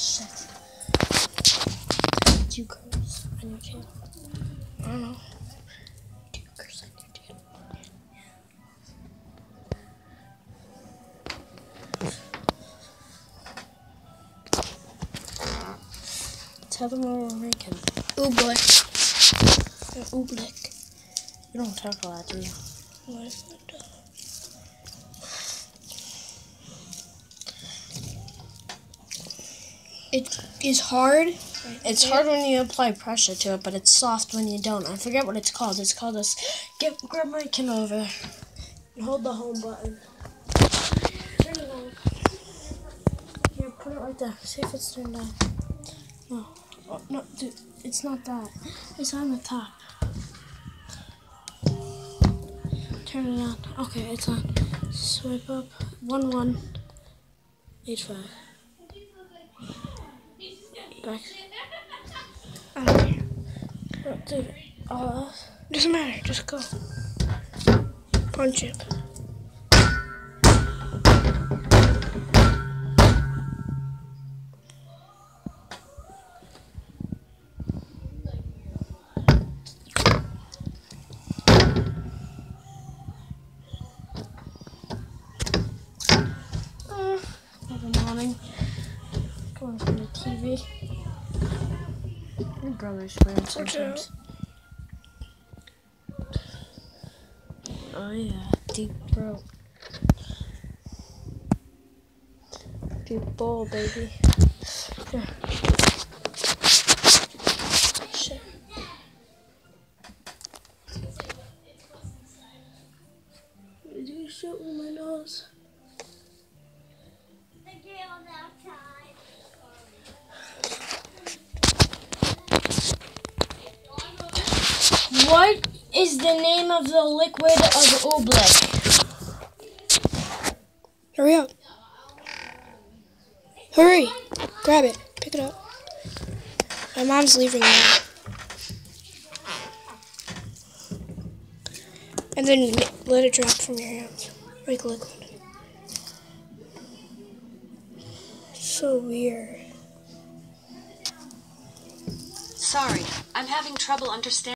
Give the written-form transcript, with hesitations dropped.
Shit. Do you curse on your channel? I don't know. Do you curse on your channel? Tell them what we're making. Oobleck. Oobleck. You don't talk a lot, do you? What is that? It is hard. It's hard when you apply pressure to it, but it's soft when you don't. I forget what it's called. It's called this. Grab my Kindle over and hold the home button. Turn it on. Here, put it right there. See if it's turned on. No. Oh, no, dude, it's not that. It's on the top. Turn it on. Okay, it's on. Swipe up. 1185. Back. I don't care. Oh, dude, doesn't matter. Just go. Punch it. Good morning. Going from the TV. My brother's swearing sometimes. Oh yeah, deep throat. Deep bowl, baby. Here. Shit. Did you shoot with my nose? What is the name of the liquid of oobleck? Hurry up. Hurry. Grab it. Pick it up. My mom's leaving now. And then let it drop from your hands. Like liquid. So weird. Sorry, I'm having trouble understanding.